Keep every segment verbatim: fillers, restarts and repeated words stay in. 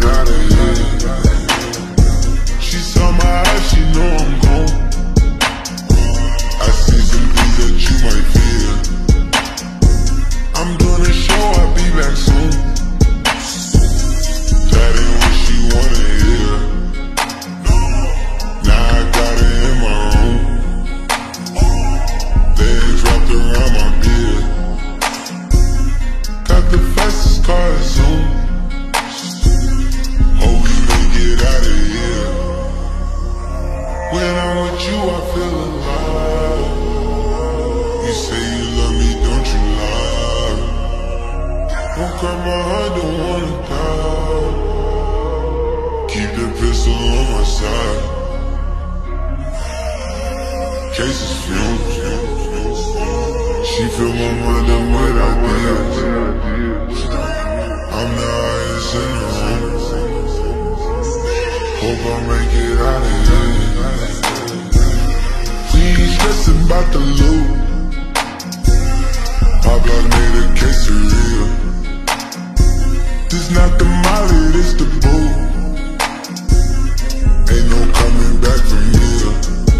it out of here. She saw my eyes, she know I'm gone. I see some things that you might fear. I'm doing a show, I'll be back soon. That ain't what she wanna hear. Now I got her in my room. Legs wrapped around my beard. Got the fastest car at Zoom. Hope we make it out of here. When I'm with you, I feel alive. You say you love me, don't you lie? Don't cry my heart, don't wanna die. Keep the pistol on my side. Cases fumes. She fill my mind up with ideas. I'm the highest in the room. Hope I make it out of here. We ain't stressing about the loot. My block made a quesadilla. This not the molly, this the boot. Ain't no coming back from here.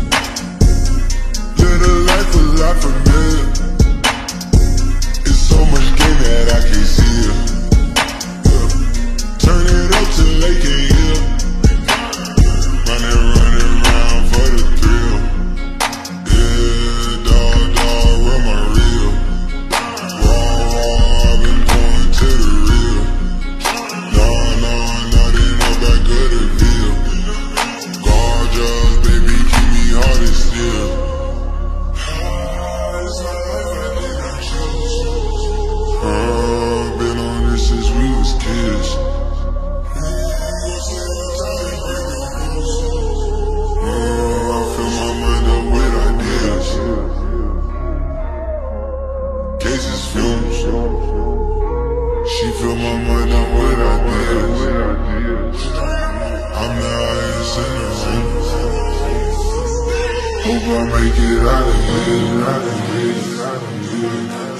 Live a life a lot familiar. It's so much game that I can't see it. Yeah. Turn it up till they can't hear. Running, running around for the thrill. Yeah, dog, dog, run my reel. Raw, raw, I've been going to the real. Nah, nah, not in no back of the bill. Gorgeous, baby, keep me hard and still. Uh, been on this since we was kids. Uh, I fill my mind up with ideas. Cases fumes. She fill my mind up with ideas. I'm the highest in the room. Hope I make it out of here, out of here, out of here.